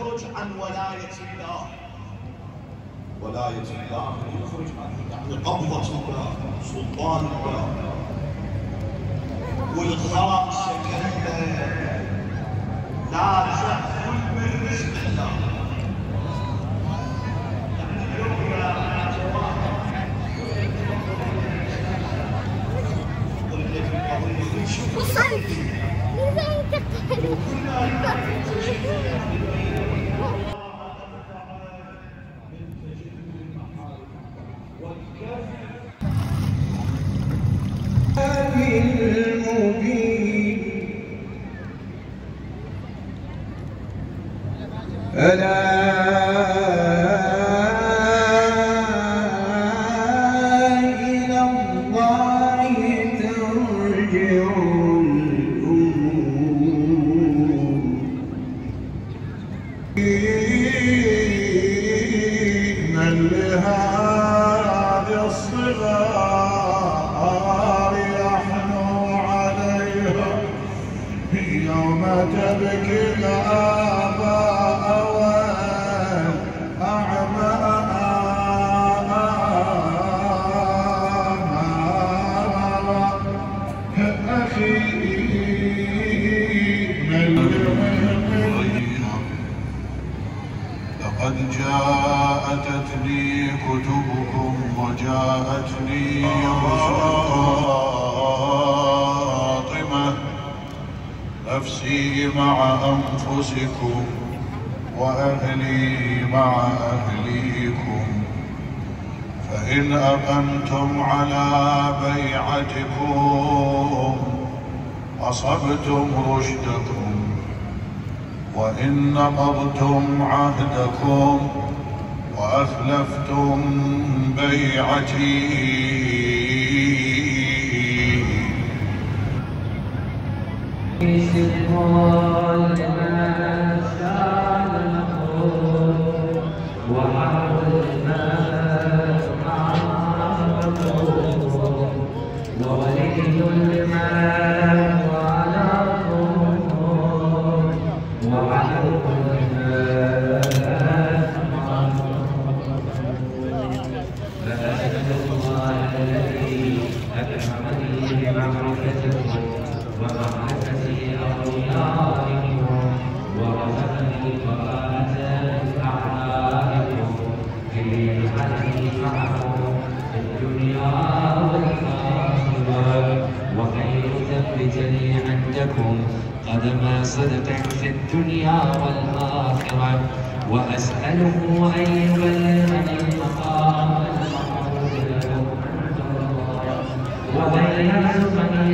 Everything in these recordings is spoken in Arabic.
يخرج عن ولاية الله. ولاية الله يخرج عن قبضة الله، سلطان الله. والخامسة كلمة لا تأكل من رزق الله. لقد جاءتني كتبكم وجاءتني فاطمة نفسي مع أنفسكم وأهلي مع أهليكم، فإن أقمتم على بيعتكم أصبتم رشدكم، وإن نقضتم عهدكم وأخلفتم بيعتي قدم صدق في الدنيا والآخرة، وأسأله أن يبلغني المقام وأن يرزقني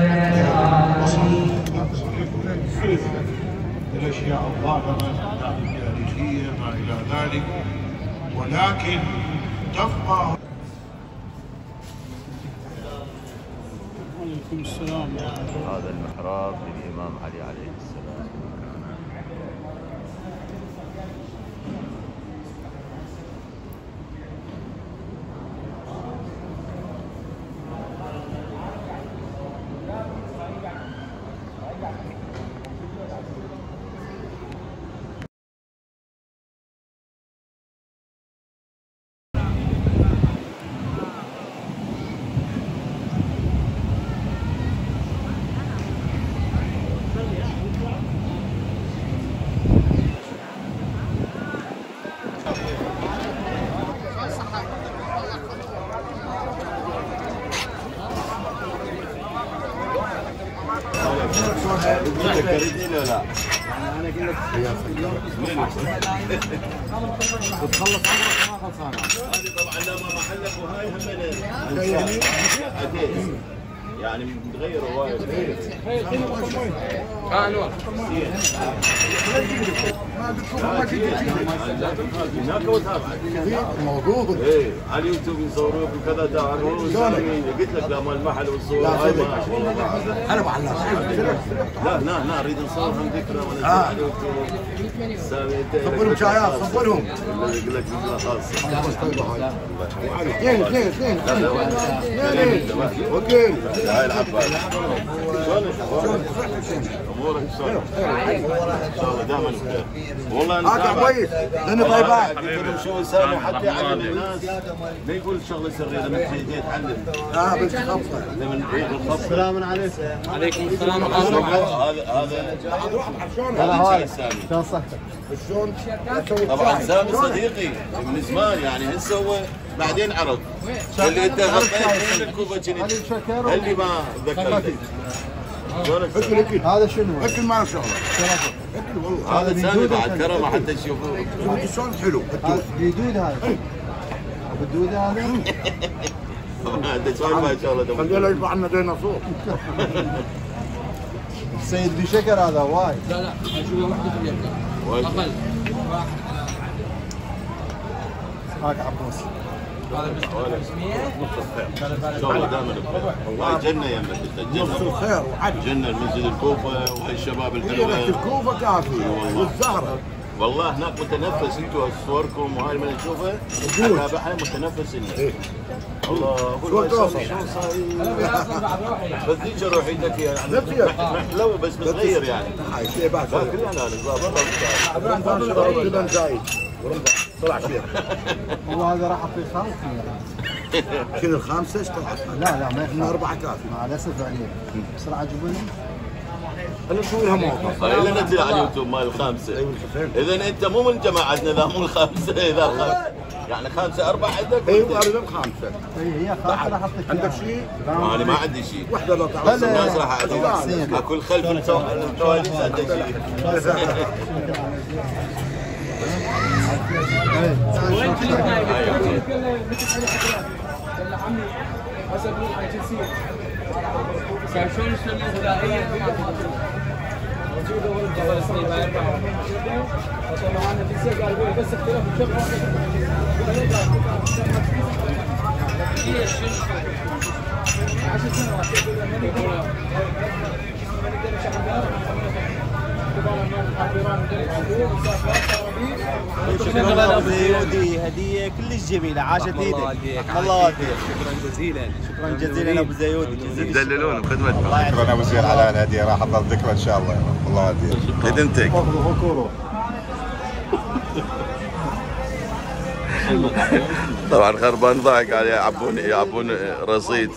الأشياء الظاهرة الجارحية ما إلى ذلك، ولكن تبقى. وعليكم السلام. هذا المحراب للإمام علي عليه السلام. تذكرتني ولا لا؟ انا اقول لك بتخلص عمرك ما خلصانه. هذه طبعا لما محلك وهاي هم يعني متغير وايد. انور هناك وتابع موجود. ايه على اليوتيوب يصوروك وكذا تعالوا قلت لك لا مال المحل والصور هاي ما انا بعلق. لا نريد نصورهم ذكرى وننزل على اليوتيوب. صبرهم شايات صبرهم. يقول لك ذكرى خاصه. اثنين وكيل هاي العباس امورك شلون؟ ان شاء الله دائما بخير. والله انا كويس لانه طيبات. شو يسوي حتى يعلم الناس ما يقول شغله سريه لما تجي تعلم. بالخبطه. السلام عليكم. عليكم السلام ورحمه الله. هذا شلون صحتك؟ شلون؟ طبعا سامي صديقي من زمان يعني هسه هو بعدين عرض اللي انت غطيت من الكوفه كنت اللي ما ذكرتك. هذا شنو؟ اكل ما له شغله. اكل والله. هذا سامي بعد كرمه حتى تشوفوه. شلون حلو. بيدود هذا. بالدود هذا. انت شلون ما شاء الله. خلينا يشبع لنا ديناصور. سيد بشكر هذا وايد. لا اشوفه وحده في اليد اقل. هاك عباس. ان شاء الله دائما بخير. والله جنه يمك انت نص جنه. الخير وعدل. جنه المسجد الكوفه والشباب ريحه الحلوه. الكوفه كافي والزهره. والله هناك متنفس انتم صوركم وهاي من نشوفها اتابعها متنفس هنا. الله شلون توصل؟ شلون صاير؟ بس ذيك روحيتك يعني حلوه بس متغير يعني. هاي شيء بعد. لا كلنا انا والله رمضان زايد طلع شيخ. هو هذا راح في خالتي. شنو الخامسه ايش طلعت؟ لا ما احنا اربعه كافي. مع الاسف عليه. بسرعه جيبوا لي. انا نسوي لها موقف. الا نزل على اليوتيوب مال الخامسه. اذا انت مو من جماعتنا ذا مو الخامسه اذا الخامسه يعني خامسه اربعه عندك؟ ايوه غالبا خامسه. هي خالتي راح احطك. عندك شيء؟ انا ما عندي شيء. وحده لا بس تعرف. الناس راح اعطيك اكل خلف الكواليس عنده شيء. وانت اللي نايم عمي حسب الجنسيه شلون السنه الغذائيه موجوده ولا سنين ما ينفع طبعا الجنسيه قالوا بس اختلاف شكرا ابو زيودي هديه كلش جميله عاشت ايدك الله يوفقك. شكرا جزيلا. شكرا جزيلا ابو زيودي. تدللون بخدمتكم. شكرا ابو زياد على الهديه راح تظل ذكرى ان شاء الله. الله يهديك. خدمتك. طبعا خربان ضايق عليه يعبون رصيد.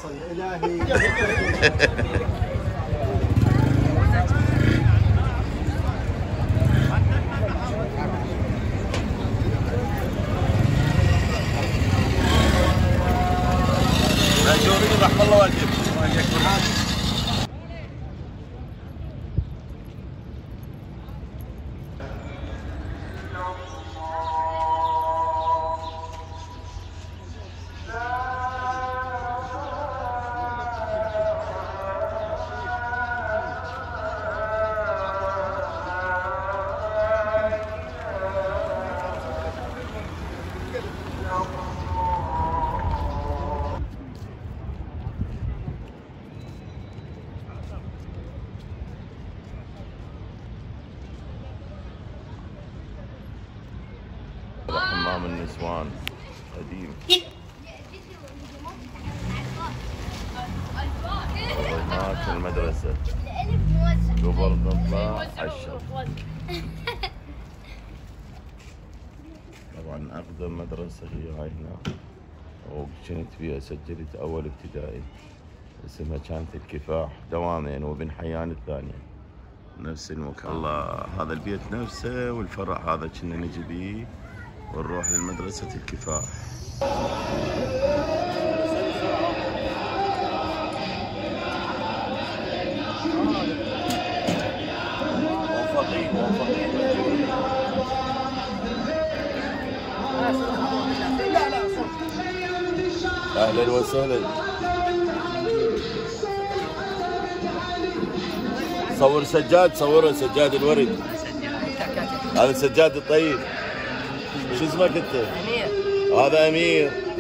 ماجورين رحم الله والديك. حمام النسوان قديم. هناك المدرسة قبل نطلع عشر. طبعا أقدم مدرسة هي هاي هنا وكنت فيها سجلت أول ابتدائي اسمها كانت الكفاح دوامين وبن حيان الثانية نفس المكان. الله هذا البيت نفسه والفرع هذا كنا نجي بيه ونروح لمدرسة الكفاح. أهلا وسهلا. صور سجاد، صوره سجاد الورد. هذا سجاد الطيب. شو اسمك انت؟ امير. هذا امير